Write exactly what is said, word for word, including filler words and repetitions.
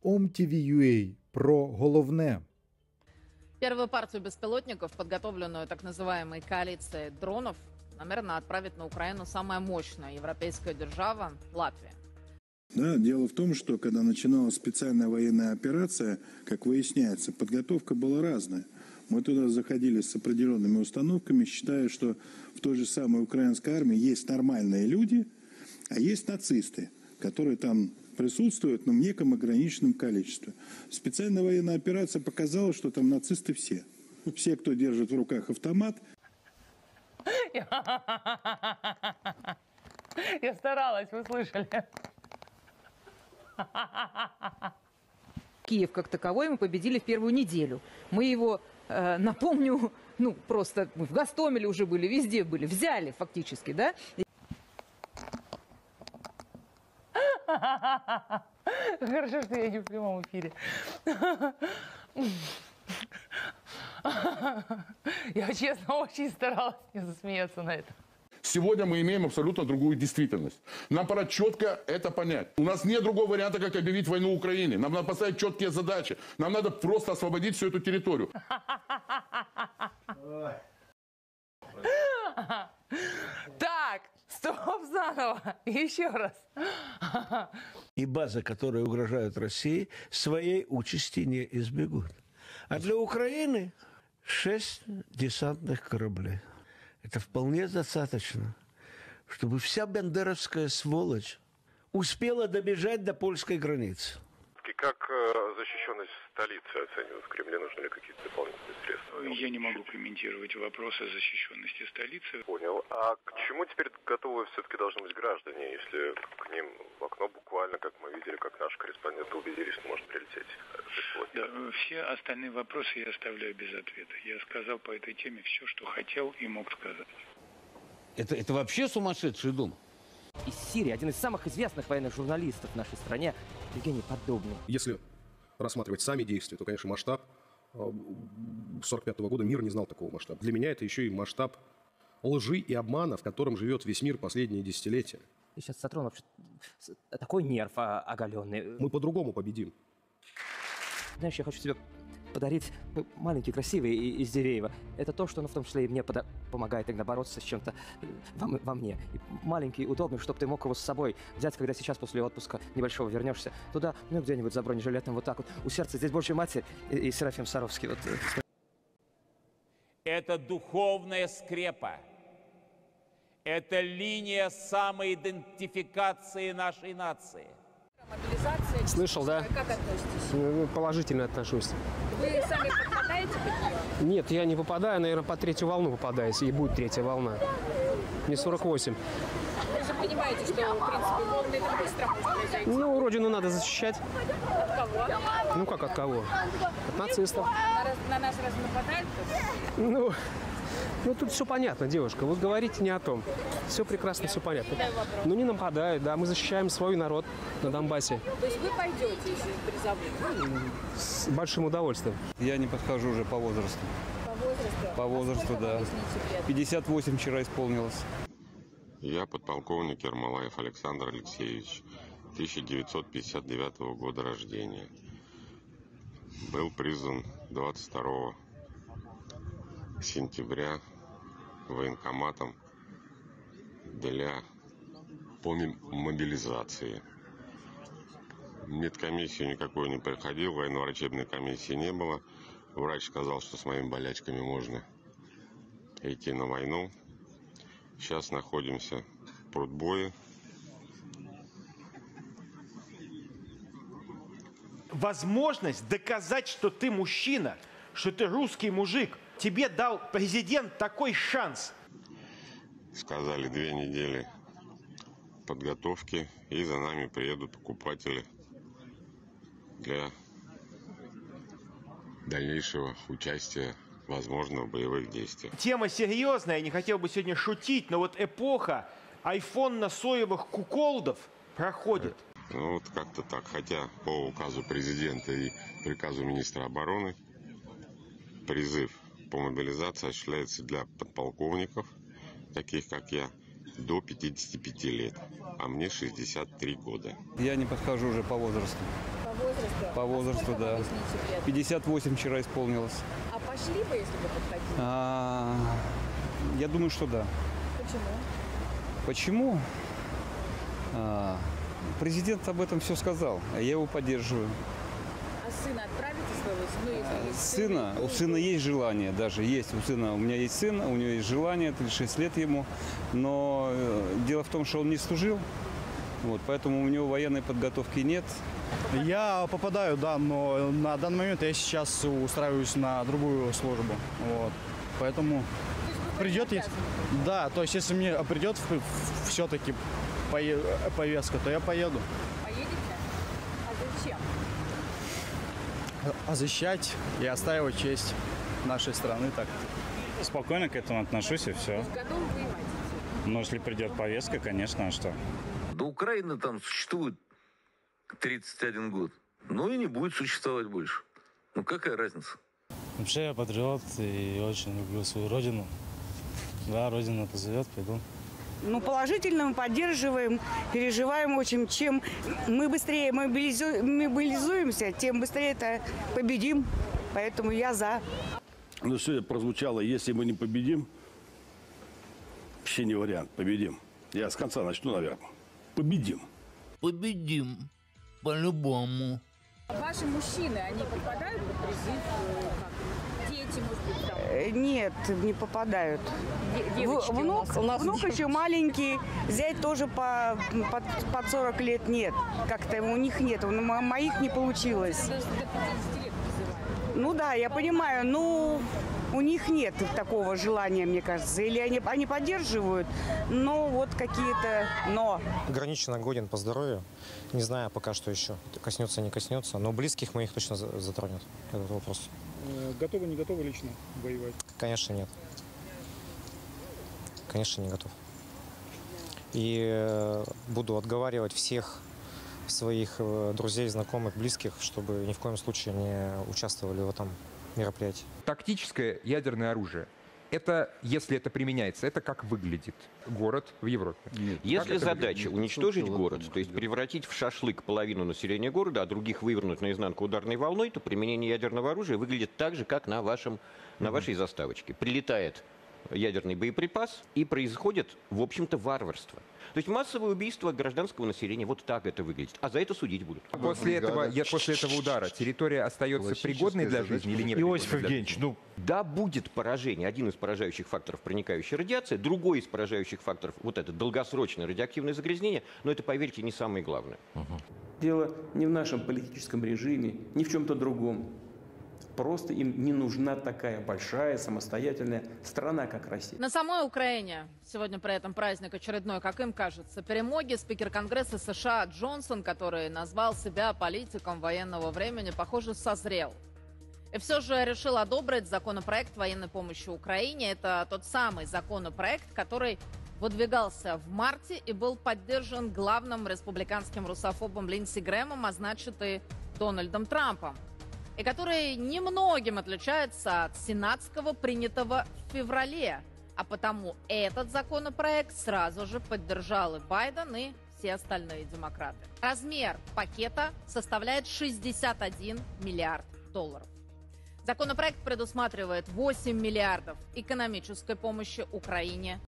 ом ті ві ю ей про головне. Первую партию беспилотников, подготовленную так называемой коалицией дронов, намерена отправить на Украину самая мощная европейская держава – Латвия. Да, дело в том, что когда начиналась специальная военная операция, как выясняется, подготовка была разная. Мы туда заходили с определенными установками, считая, что в той же самой украинской армии есть нормальные люди, а есть нацисты, которые там присутствуют, но в неком ограниченном количестве. Специальная военная операция показала, что там нацисты все. Все, кто держит в руках автомат. Я старалась, вы слышали. Киев как таковой мы победили в первую неделю. Мы его, э, напомню, ну просто мы в Гостомеле уже были, везде были, взяли фактически, да? Хорошо, что я не в прямом эфире. Я, честно, очень старалась не засмеяться на это. Сегодня мы имеем абсолютно другую действительность. Нам пора четко это понять. У нас нет другого варианта, как объявить войну Украине. Нам надо поставить четкие задачи. Нам надо просто освободить всю эту территорию. Так, стоп, заново, еще раз. И базы, которые угрожают России, своей участи не избегут. А для Украины шесть десантных кораблей. Это вполне достаточно, чтобы вся бандеровская сволочь успела добежать до польской границы. Как защищенность столицы оценивают в Кремле? Нужны ли какие-то дополнительные средства? Я не могу комментировать вопросы защищенности столицы. Понял. А к чему теперь готовы все-таки должны быть граждане, если к ним в окно буквально, как мы видели, как наши корреспонденты убедились, что может прилететь? Да, все остальные вопросы я оставляю без ответа. Я сказал по этой теме все, что хотел и мог сказать. Это, это вообще сумасшедший дом. Из Сирии один из самых известных военных журналистов в нашей стране, Евгений Поддубный. Если рассматривать сами действия, то, конечно, масштаб сорок пятого года мир не знал такого масштаба. Для меня это еще и масштаб лжи и обмана, в котором живет весь мир последние десятилетия. Я сейчас затрону такой нерв оголенный. Мы по-другому победим. Знаешь, я хочу тебе подарить маленький, красивый из Дивеева. Это то, что, ну, в том числе и мне помогает иногда бороться с чем-то во, во мне. И маленький, удобный, чтобы ты мог его с собой взять, когда сейчас после отпуска небольшого вернешься туда, ну, где-нибудь за бронежилетом, вот так вот. У сердца здесь Божья Матерь и, и Серафим Саровский. Вот. Это духовная скрепа. Это линия самоидентификации нашей нации. Мобилизация. Слышал, да? Как относитесь? Положительно отношусь. Вы сами попадаете под нее? Нет, я не попадаю, наверное, по третью волну попадаюсь, и будет третья волна. Мне сорок восемь. Вы же понимаете, что, в принципе, волны это быстро может произойти? Ну, родину надо защищать. От кого? Ну, как от кого? От нацистов. На, на нас раз нападают? Ну... Ну, тут все понятно, девушка. Вы говорите не о том. Все прекрасно, все понятно. Ну, не нападают, да. Мы защищаем свой народ на Донбассе. То есть вы пойдете, если призовут? С большим удовольствием. Я не подхожу уже по возрасту. По возрасту? По возрасту, да. пятьдесят восемь вчера исполнилось. Я подполковник Ермолаев Александр Алексеевич, тысяча девятьсот пятьдесят девятого года рождения. Был призван двадцать второго сентября военкоматом для по мобилизации. Медкомиссию никакой не проходил, военно-врачебной комиссии не было. Врач сказал, что с моими болячками можно идти на войну. Сейчас находимся в Прудбое. Возможность доказать, что ты мужчина, что ты русский мужик. Тебе дал президент такой шанс. Сказали, две недели подготовки, и за нами приедут покупатели для дальнейшего участия, возможно, в боевых действиях. Тема серьезная, я не хотел бы сегодня шутить, но вот эпоха айфон-соевых куколдов проходит. Ну вот как-то так, хотя по указу президента и приказу министра обороны призыв по мобилизации осуществляется для подполковников, таких как я, до пятидесяти пяти лет, а мне шестьдесят три года. Я не подхожу уже по возрасту. По возрасту? По возрасту, Сколько да. вам, если не секрет? пятьдесят восемь вчера исполнилось. А пошли бы, если бы подходили? А, я думаю, что да. Почему? Почему? А, президент об этом все сказал, а я его поддерживаю. А сына отправите своего? Ну, если есть Сына, у сына есть желание, даже есть у сына, у меня есть сын, у него есть желание, тридцать шесть лет ему, но э, дело в том, что он не служил, вот, поэтому у него военной подготовки нет. Я попадаю, да, но на данный момент я сейчас устраиваюсь на другую службу, вот, поэтому придет, если, да, то есть если мне придет все-таки повестка, то я поеду. Поедете? А зачем? А защищать и отстаивать честь нашей страны, так. Спокойно к этому отношусь, и все. Готовы воевать? Но если придет повестка, конечно, а что? Да Украина там существует тридцать один год. Ну и не будет существовать больше. Ну какая разница? Вообще я патриот и очень люблю свою родину. Да, родина позовет, пойду. Ну, положительно мы поддерживаем, переживаем очень. Чем мы быстрее мобилизу... мобилизуемся, тем быстрее это победим. Поэтому я за. Ну, сегодня прозвучало, если мы не победим, вообще не вариант, победим. Я с конца начну, наверное. Победим. Победим. По-любому. Ваши мужчины, они подпадают под призыв? Как? Дети, может быть, там? Нет, не попадают. Девочки внук, у нас, у нас внук девочки. еще маленький, зять тоже по, под, под сорок лет нет. Как-то у них нет, у моих не получилось. До пятидесяти лет призывают. Ну да, я понимаю, но у них нет такого желания, мне кажется. Или они, они поддерживают, но вот какие-то «но». Ограниченно годен по здоровью. Не знаю пока что еще, коснется, не коснется, но близких моих точно затронет этот вопрос. Готовы, не готовы лично воевать? Конечно, нет. Конечно, не готов. И буду отговаривать всех своих друзей, знакомых, близких, чтобы ни в коем случае не участвовали в этом мероприятии. Тактическое ядерное оружие. Это, если это применяется, это как выглядит город в Европе? Нет. Если задача уничтожить город, то есть превратить в шашлык половину населения города, а других вывернуть наизнанку ударной волной, то применение ядерного оружия выглядит так же, как на, вашем, на вашей заставочке. Прилетает ядерный боеприпас и происходит, в общем-то, варварство. То есть массовое убийство гражданского населения, вот так это выглядит. А за это судить будут. После этого, я, после этого удара территория остается пригодной для жизни или нет? Иосиф Евгеньевич, ну... Да, будет поражение. Один из поражающих факторов проникающая радиация, другой из поражающих факторов вот это долгосрочное радиоактивное загрязнение, но это, поверьте, не самое главное. Дело не в нашем политическом режиме, ни в чем-то другом. Просто им не нужна такая большая самостоятельная страна, как Россия. На самой Украине сегодня при этом праздник очередной, как им кажется, перемоги. Спикер Конгресса США Джонсон, который назвал себя политиком военного времени, похоже, созрел. И все же решил одобрить законопроект военной помощи Украине. Это тот самый законопроект, который выдвигался в марте и был поддержан главным республиканским русофобом Линдси Грэмом, а значит и Дональдом Трампом. И который немногим отличается от сенатского, принятого в феврале. А потому этот законопроект сразу же поддержал и Байден, и все остальные демократы. Размер пакета составляет шестьдесят один миллиард долларов. Законопроект предусматривает восемь миллиардов экономической помощи Украине,